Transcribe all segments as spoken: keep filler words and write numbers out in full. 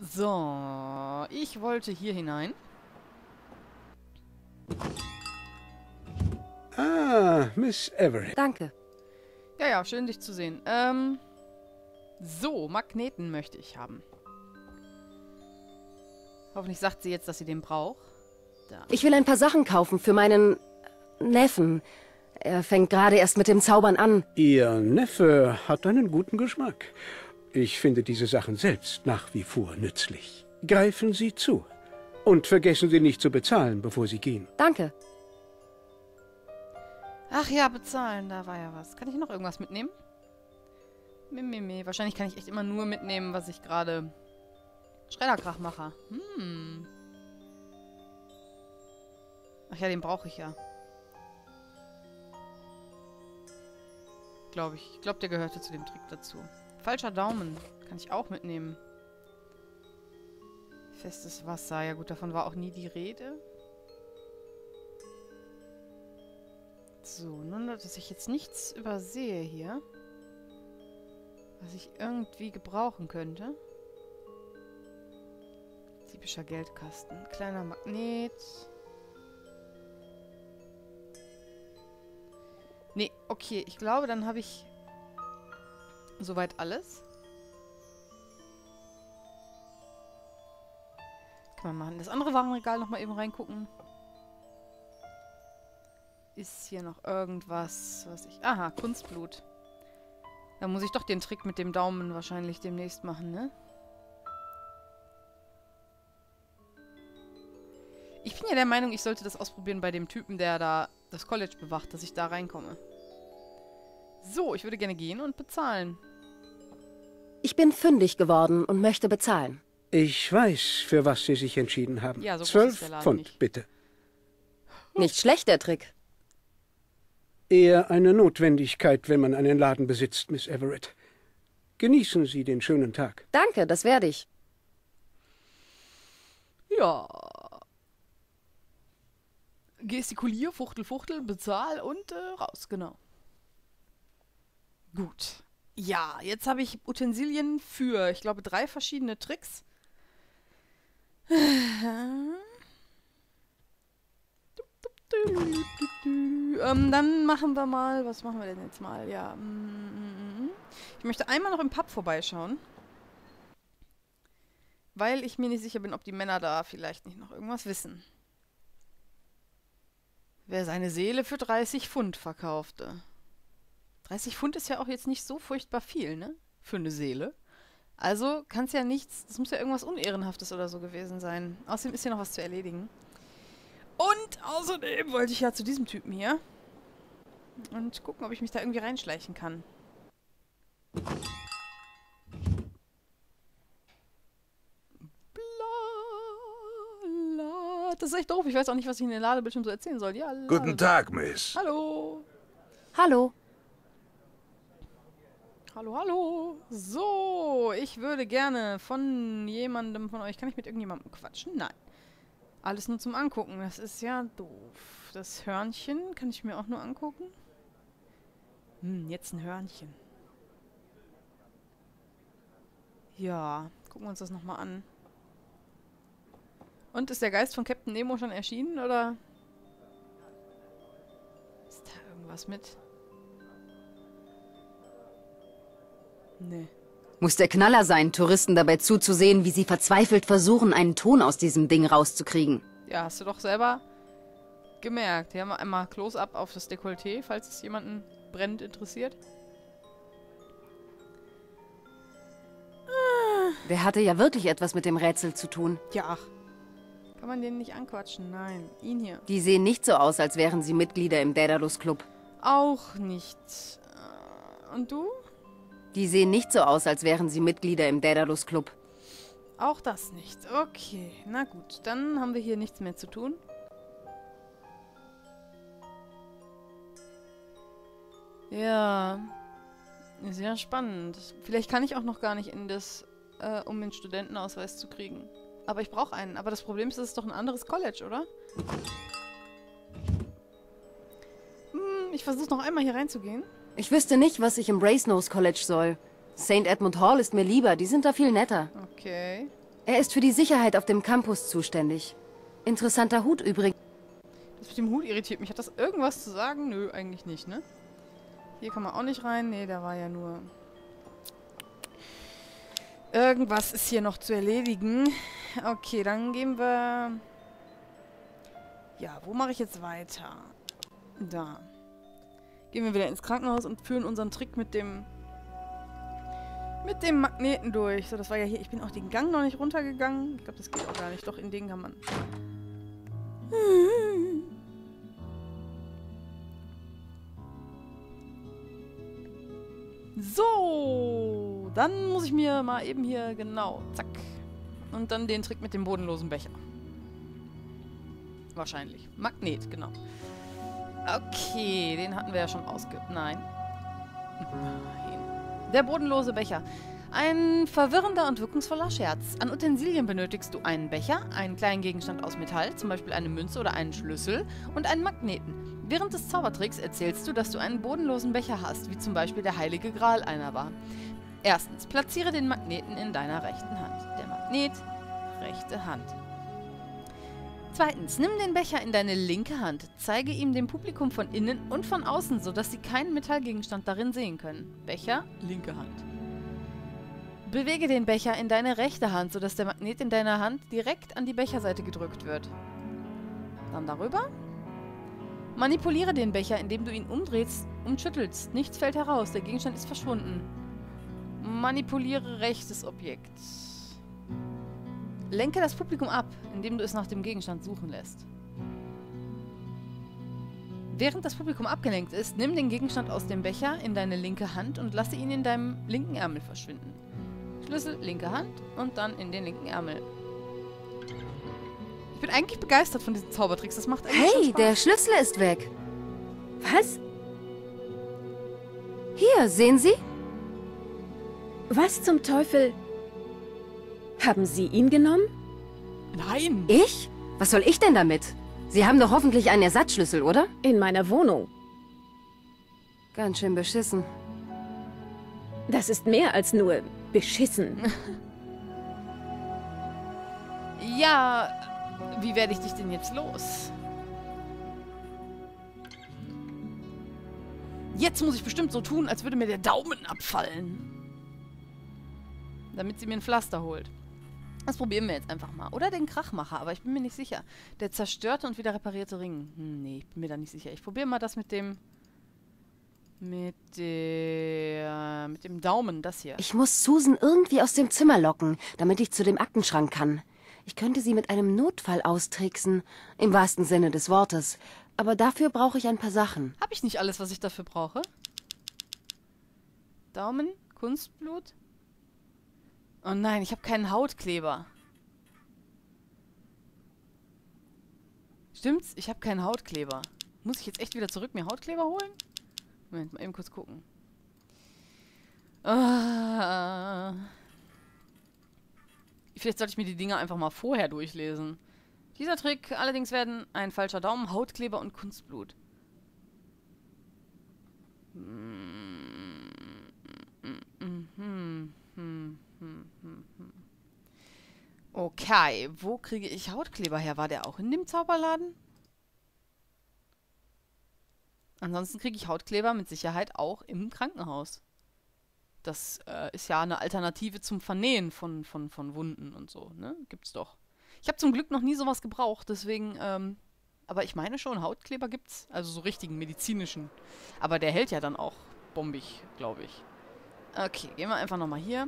So, ich wollte hier hinein. Ah, Miss Everett. Danke. Ja, ja, schön dich zu sehen. Ähm, so, Magneten möchte ich haben. Hoffentlich sagt sie jetzt, dass sie den braucht. Da. Ich will ein paar Sachen kaufen für meinen Neffen. Er fängt gerade erst mit dem Zaubern an. Ihr Neffe hat einen guten Geschmack. Ich finde diese Sachen selbst nach wie vor nützlich. Greifen Sie zu. Und vergessen Sie nicht zu bezahlen, bevor Sie gehen. Danke. Ach ja, bezahlen, da war ja was. Kann ich noch irgendwas mitnehmen? Mimimi. Wahrscheinlich kann ich echt immer nur mitnehmen, was ich gerade Schredderkrach mache. Hm. Ach ja, den brauche ich ja. Glaube ich. Ich glaube, der gehörte zu dem Trick dazu. Falscher Daumen. Kann ich auch mitnehmen. Festes Wasser. Ja gut, davon war auch nie die Rede. So, nun, dass ich jetzt nichts übersehe hier. Was ich irgendwie gebrauchen könnte. Typischer Geldkasten. Kleiner Magnet. Nee, okay. Ich glaube, dann habe ich soweit alles. Kann man machen. Das andere Warenregal nochmal eben reingucken. Ist hier noch irgendwas, was ich... Aha, Kunstblut. Da muss ich doch den Trick mit dem Daumen wahrscheinlich demnächst machen, ne? Ich bin ja der Meinung, ich sollte das ausprobieren bei dem Typen, der da das College bewacht, dass ich da reinkomme. So, ich würde gerne gehen und bezahlen. Ich bin fündig geworden und möchte bezahlen. Ich weiß, für was Sie sich entschieden haben. Ja, so groß ist Zwölf der Laden Pfund, nicht. bitte. Nicht schlecht, der Trick. Eher eine Notwendigkeit, wenn man einen Laden besitzt, Miss Everett. Genießen Sie den schönen Tag. Danke, das werde ich. Ja. Gestikulier, Fuchtel, Fuchtel, bezahl und äh, raus, genau. Gut. Ja, jetzt habe ich Utensilien für, ich glaube, drei verschiedene Tricks. ähm, dann machen wir mal, was machen wir denn jetzt mal? Ja, mm, ich möchte einmal noch im Pub vorbeischauen. Weil ich mir nicht sicher bin, ob die Männer da vielleicht nicht noch irgendwas wissen. Wer seine Seele für dreißig Pfund verkaufte. dreißig Pfund ist ja auch jetzt nicht so furchtbar viel, ne? Für eine Seele. Also kann es ja nichts, das muss ja irgendwas Unehrenhaftes oder so gewesen sein. Außerdem ist hier noch was zu erledigen. Und außerdem wollte ich ja zu diesem Typen hier. Und gucken, ob ich mich da irgendwie reinschleichen kann. Bla, das ist echt doof. Ich weiß auch nicht, was ich in den Ladebildschirm so erzählen soll. Ja, Guten Tag, Miss. Hallo. Hallo. Hallo, hallo. So, ich würde gerne von jemandem von euch... Kann ich mit irgendjemandem quatschen? Nein. Alles nur zum Angucken. Das ist ja doof. Das Hörnchen kann ich mir auch nur angucken. Hm, jetzt ein Hörnchen. Ja, gucken wir uns das nochmal an. Und ist der Geist von Captain Nemo schon erschienen, oder? Ist da irgendwas mit? Nee. Muss der Knaller sein, Touristen dabei zuzusehen, wie sie verzweifelt versuchen, einen Ton aus diesem Ding rauszukriegen. Ja, hast du doch selber gemerkt. Hier haben wir einmal Close-Up auf das Dekolleté, falls es jemanden brennend interessiert. Der hatte ja wirklich etwas mit dem Rätsel zu tun. Ja, ach. Kann man den nicht anquatschen? Nein. Ihn hier. Die sehen nicht so aus, als wären sie Mitglieder im Daedalus Club. Auch nicht. Äh, Und du? Die sehen nicht so aus, als wären sie Mitglieder im Daedalus Club. Auch das nicht. Okay, na gut. Dann haben wir hier nichts mehr zu tun. Ja. Sehr spannend. Vielleicht kann ich auch noch gar nicht in das, äh, um den Studentenausweis zu kriegen. Aber ich brauche einen. Aber das Problem ist, es ist doch ein anderes College, oder? Hm, ich versuche noch einmal hier reinzugehen. Ich wüsste nicht, was ich im Brasenose College soll. Saint Edmund Hall ist mir lieber, die sind da viel netter. Okay. Er ist für die Sicherheit auf dem Campus zuständig. Interessanter Hut übrigens. Das mit dem Hut irritiert mich. Hat das irgendwas zu sagen? Nö, eigentlich nicht, ne? Hier kann man auch nicht rein. Nee, da war ja nur... Irgendwas ist hier noch zu erledigen. Okay, dann gehen wir... Ja, wo mache ich jetzt weiter? Da. Gehen wir wieder ins Krankenhaus und führen unseren Trick mit dem... mit dem Magneten durch. So, das war ja hier... Ich bin auch den Gang noch nicht runtergegangen. Ich glaube, das geht auch gar nicht. Doch, in den kann man... So, dann muss ich mir mal eben hier, genau, zack. Und dann den Trick mit dem bodenlosen Becher. Wahrscheinlich. Magnet, genau. Okay, den hatten wir ja schon ausge... Nein. Nein. Der bodenlose Becher. Ein verwirrender und wirkungsvoller Scherz. An Utensilien benötigst du einen Becher, einen kleinen Gegenstand aus Metall, zum Beispiel eine Münze oder einen Schlüssel, und einen Magneten. Während des Zaubertricks erzählst du, dass du einen bodenlosen Becher hast, wie zum Beispiel der Heilige Gral einer war. Erstens, platziere den Magneten in deiner rechten Hand. Der Magnet, rechte Hand. Zweitens, nimm den Becher in deine linke Hand. Zeige ihm dem Publikum von innen und von außen, sodass sie keinen Metallgegenstand darin sehen können. Becher, linke Hand. Bewege den Becher in deine rechte Hand, sodass der Magnet in deiner Hand direkt an die Becherseite gedrückt wird. Dann darüber. Manipuliere den Becher, indem du ihn umdrehst und schüttelst. Nichts fällt heraus, der Gegenstand ist verschwunden. Manipuliere rechtes Objekt. Lenke das Publikum ab, indem du es nach dem Gegenstand suchen lässt. Während das Publikum abgelenkt ist, nimm den Gegenstand aus dem Becher in deine linke Hand und lasse ihn in deinem linken Ärmel verschwinden. Schlüssel, linke Hand und dann in den linken Ärmel. Ich bin eigentlich begeistert von diesen Zaubertricks. Das macht eigentlich Hey, schon Spaß. der Schlüssel ist weg. Was? Hier, sehen Sie? Was zum Teufel? Haben Sie ihn genommen? Nein! Ich? Was soll ich denn damit? Sie haben doch hoffentlich einen Ersatzschlüssel, oder? In meiner Wohnung. Ganz schön beschissen. Das ist mehr als nur beschissen. Ja, wie werde ich dich denn jetzt los? Jetzt muss ich bestimmt so tun, als würde mir der Daumen abfallen. Damit sie mir ein Pflaster holt. Das probieren wir jetzt einfach mal. Oder den Krachmacher, aber ich bin mir nicht sicher. Der zerstörte und wieder reparierte Ring. Hm, nee, ich bin mir da nicht sicher. Ich probiere mal das mit dem... Mit der... Mit dem Daumen, das hier. Ich muss Susan irgendwie aus dem Zimmer locken, damit ich zu dem Aktenschrank kann. Ich könnte sie mit einem Notfall austricksen, im wahrsten Sinne des Wortes. Aber dafür brauche ich ein paar Sachen. Habe ich nicht alles, was ich dafür brauche? Daumen? Kunstblut? Oh nein, ich habe keinen Hautkleber. Stimmt's? Ich habe keinen Hautkleber. Muss ich jetzt echt wieder zurück mir Hautkleber holen? Moment, mal eben kurz gucken. Ah. Vielleicht sollte ich mir die Dinger einfach mal vorher durchlesen. Dieser Trick allerdings werden ein falscher Daumen, Hautkleber und Kunstblut. Okay, wo kriege ich Hautkleber her? War der auch in dem Zauberladen? Ansonsten kriege ich Hautkleber mit Sicherheit auch im Krankenhaus. Das äh, ist ja eine Alternative zum Vernähen von, von, von Wunden und so, ne? Gibt's doch. Ich habe zum Glück noch nie sowas gebraucht, deswegen, ähm, aber ich meine schon, Hautkleber gibt's, also so richtigen medizinischen. Aber der hält ja dann auch bombig, glaube ich. Okay, gehen wir einfach nochmal hier.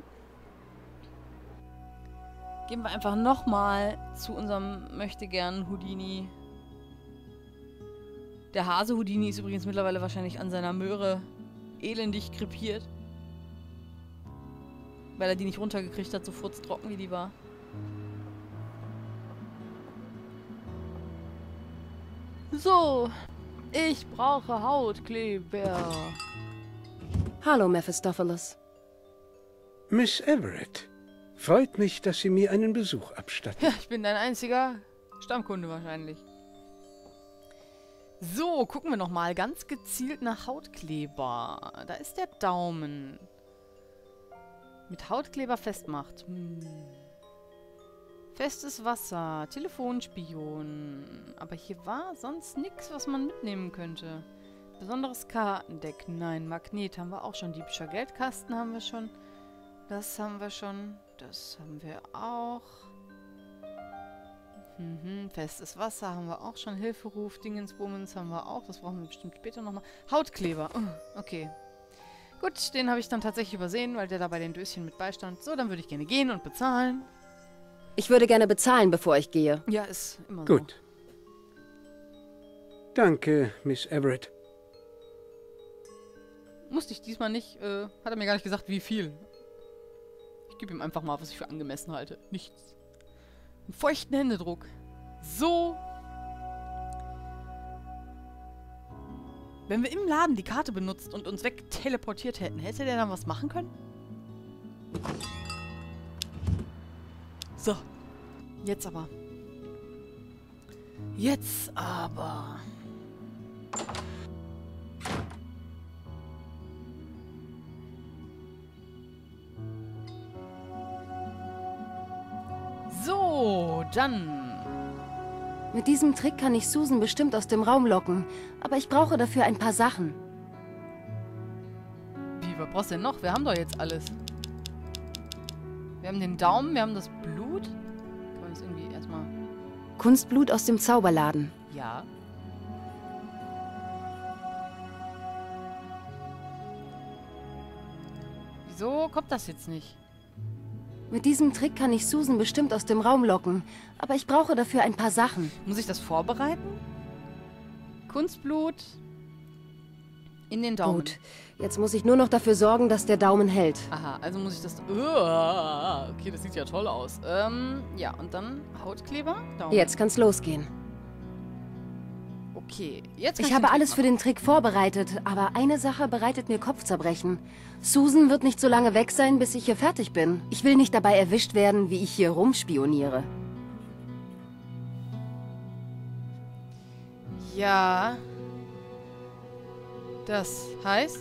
Gehen wir einfach nochmal zu unserem möchtegern Houdini. Der Hase Houdini ist übrigens mittlerweile wahrscheinlich an seiner Möhre elendig krepiert. Weil er die nicht runtergekriegt hat, so furztrocken wie die war. So, ich brauche Hautkleber. Hallo, Mephistopheles. Miss Everett, freut mich, dass Sie mir einen Besuch abstatten. Ja, ich bin dein einziger Stammkunde wahrscheinlich. So, gucken wir nochmal ganz gezielt nach Hautkleber. Da ist der Daumen. Mit Hautkleber festmacht. Hm. Festes Wasser, Telefonspion. Aber hier war sonst nichts, was man mitnehmen könnte. Besonderes Kartendeck. Nein, Magnet haben wir auch schon. Diebischer Geldkasten haben wir schon. Das haben wir schon. Das haben wir auch. Mhm, festes Wasser haben wir auch schon. Hilferuf, Dingensbummens haben wir auch. Das brauchen wir bestimmt später nochmal. Hautkleber. Oh, okay. Gut, den habe ich dann tatsächlich übersehen, weil der da bei den Döschen mit beistand. So, dann würde ich gerne gehen und bezahlen. Ich würde gerne bezahlen, bevor ich gehe. Ja, ist immer so. Gut. Danke, Miss Everett. Musste ich diesmal nicht. Äh, hat er mir gar nicht gesagt, wie viel. Ich gebe ihm einfach mal, was ich für angemessen halte. Nichts. Einen feuchten Händedruck. So. Wenn wir im Laden die Karte benutzt und uns wegteleportiert hätten, hätte der dann was machen können? So. Jetzt aber. Jetzt aber. So, dann. Mit diesem Trick kann ich Susan bestimmt aus dem Raum locken. Aber ich brauche dafür ein paar Sachen. Wie, was brauchst du denn noch? Wir haben doch jetzt alles. Wir haben den Daumen, wir haben das Blut. Können wir uns irgendwie erstmal... Kunstblut aus dem Zauberladen. Ja. Wieso kommt das jetzt nicht? Mit diesem Trick kann ich Susan bestimmt aus dem Raum locken. Aber ich brauche dafür ein paar Sachen. Muss ich das vorbereiten? Kunstblut in den Daumen. Gut, jetzt muss ich nur noch dafür sorgen, dass der Daumen hält. Aha, also muss ich das... Uah, okay, das sieht ja toll aus. Ähm, ja, und dann Hautkleber, Daumen. Jetzt kann's losgehen. Okay, jetzt kann Ich ich habe den Trick alles für machen. den Trick vorbereitet, aber eine Sache bereitet mir Kopfzerbrechen. Susan wird nicht so lange weg sein, bis ich hier fertig bin. Ich will nicht dabei erwischt werden, wie ich hier rumspioniere. Ja. Das heißt...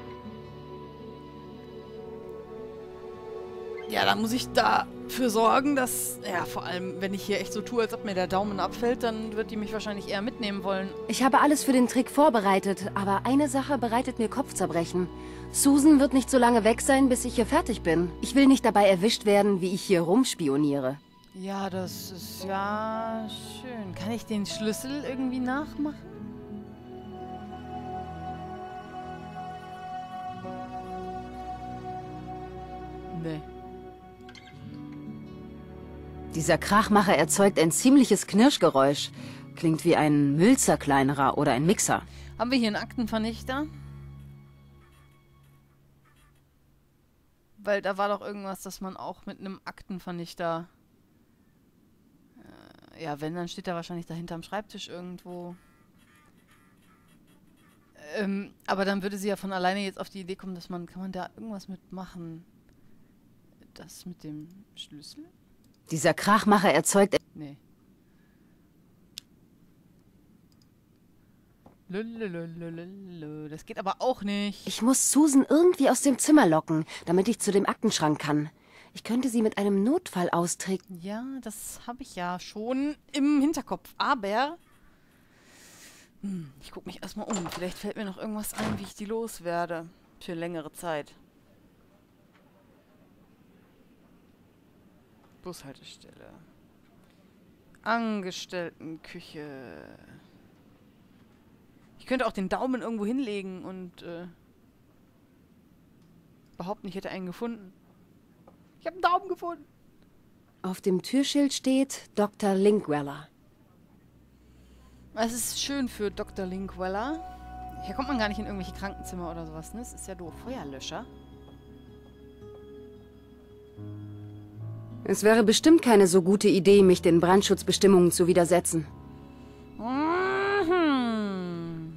Ja, dann muss ich dafür sorgen, dass... Ja, vor allem, wenn ich hier echt so tue, als ob mir der Daumen abfällt, dann wird die mich wahrscheinlich eher mitnehmen wollen. Ich habe alles für den Trick vorbereitet, aber eine Sache bereitet mir Kopfzerbrechen. Susan wird nicht so lange weg sein, bis ich hier fertig bin. Ich will nicht dabei erwischt werden, wie ich hier rumspioniere. Ja, das ist ja schön. Kann ich den Schlüssel irgendwie nachmachen? Nee. Dieser Krachmacher erzeugt ein ziemliches Knirschgeräusch. Klingt wie ein Müllzerkleinerer oder ein Mixer. Haben wir hier einen Aktenvernichter? Weil da war doch irgendwas, dass man auch mit einem Aktenvernichter... Äh, ja, wenn, dann steht er wahrscheinlich dahinter am Schreibtisch irgendwo. Ähm, aber dann würde sie ja von alleine jetzt auf die Idee kommen, dass man... Kann man da irgendwas mitmachen? Das mit dem Schlüssel? Dieser Krachmacher erzeugt... Nee. Lülülülülülü. Das geht aber auch nicht. Ich muss Susan irgendwie aus dem Zimmer locken, damit ich zu dem Aktenschrank kann. Ich könnte sie mit einem Notfall austricksen. Ja, das habe ich ja schon im Hinterkopf. Aber... Hm, ich gucke mich erstmal um. Vielleicht fällt mir noch irgendwas ein, wie ich die loswerde. Für längere Zeit. Bushaltestelle. Angestelltenküche. Ich könnte auch den Daumen irgendwo hinlegen und äh, behaupten, ich hätte einen gefunden. Ich habe einen Daumen gefunden. Auf dem Türschild steht Doktor Linkweller. Es ist schön für Doktor Linkweller. Hier kommt man gar nicht in irgendwelche Krankenzimmer oder sowas, ne? Das ist ja doof. Feuerlöscher. Es wäre bestimmt keine so gute Idee, mich den Brandschutzbestimmungen zu widersetzen. Mhm.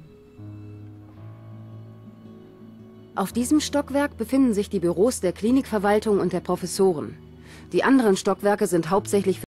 Auf diesem Stockwerk befinden sich die Büros der Klinikverwaltung und der Professoren. Die anderen Stockwerke sind hauptsächlich für